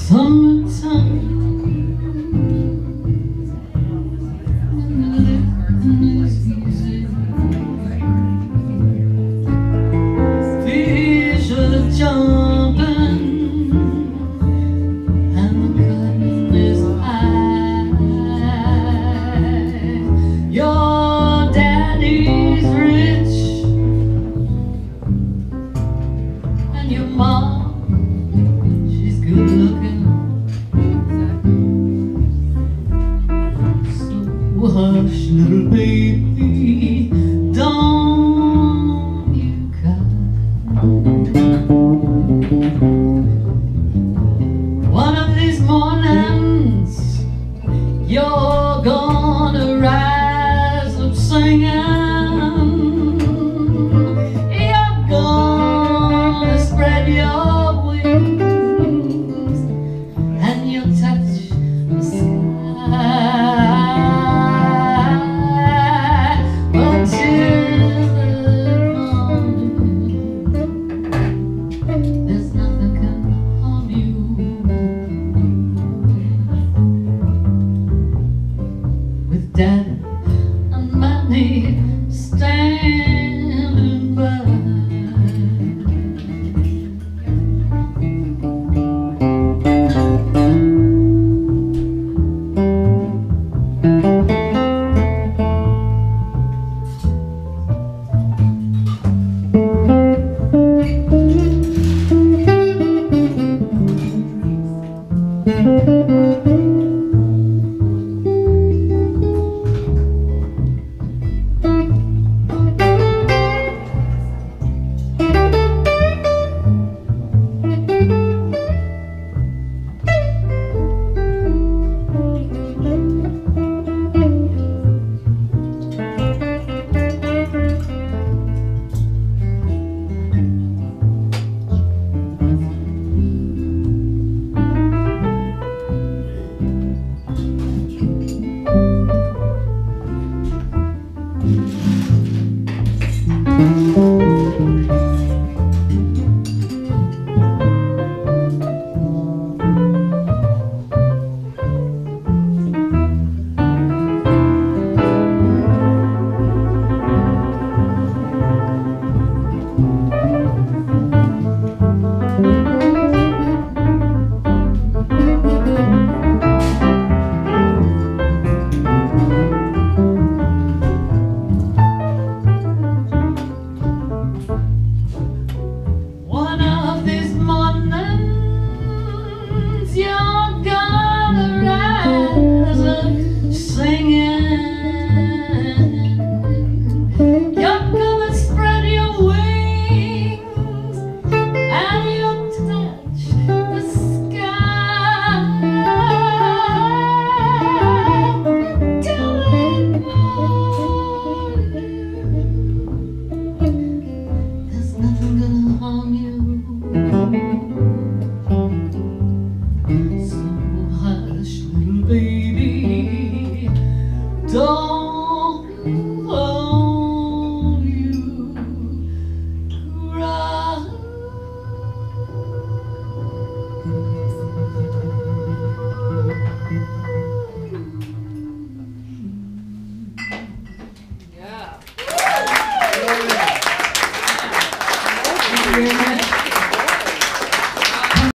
Summertime and it's easy. Fish are jumping and the cotton is high. Your daddy's rich and your mom, she's good looking. So hush, little baby, don't you cry. One of these mornings you're gonna rise up singing. You're gonna spread your wings and you'll touch the sky. But till the morning, there's nothing can harm you. With Dad and Mommy standing by.